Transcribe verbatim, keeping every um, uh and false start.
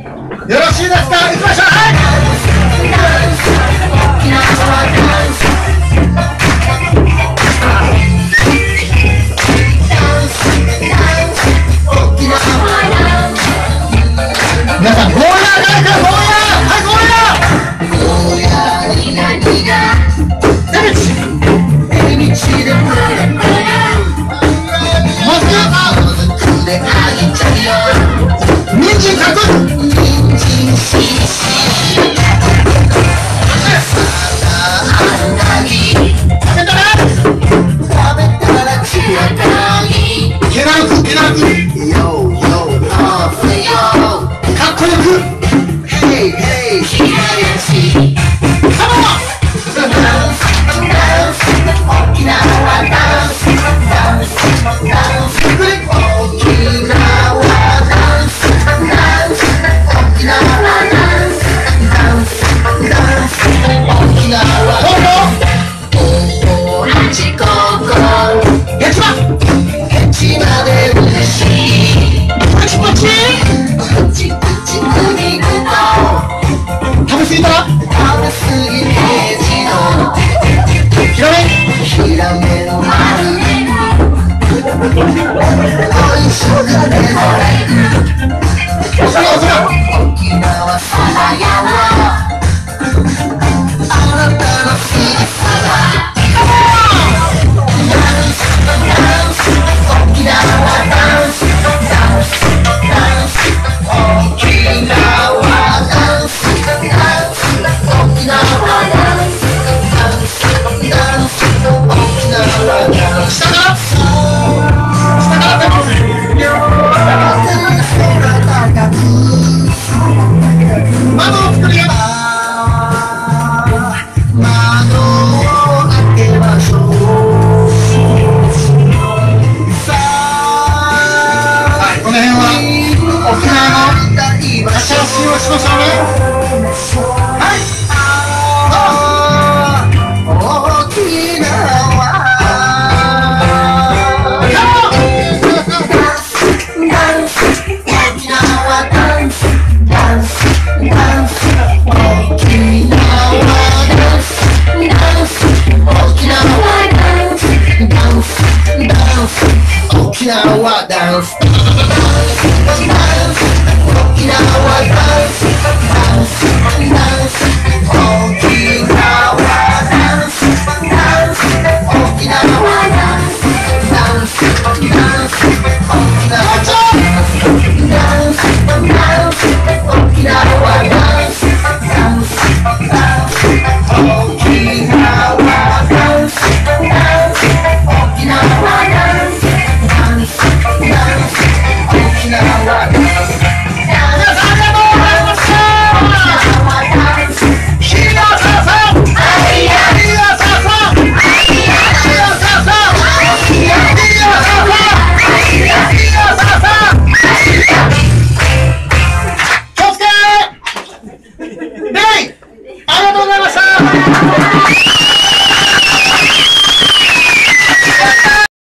よろしいですか。行きましょう。はい。皆さん、ゴーヤー誰かゴーヤー。はい、ゴーヤー。ゴーヤーに何が。エビチ。エビチでプレプレ。まずはもずくで揚げちゃうよ。人参かく。人参しし。けなくけなくかっこよくヘイヘイカモン沖縄ダンスダンスダンス沖縄ダンスダンス沖縄ダンスダンスダンス沖縄どうもおおはちここやちまちまで嬉しいパチパチパチパチくにぐと食べすぎたら食べすぎてじのひらめひらめの丸おいしくねおさらおさら沖縄そば屋はあなたの好きさだ沖縄ダンスダンスダンス沖縄ダンスダンス沖縄ダンスダンスダンス沖縄ダンス下から下からダンス窓を作ります窓を開けましょうこの辺は沖縄の足しをしましょうね。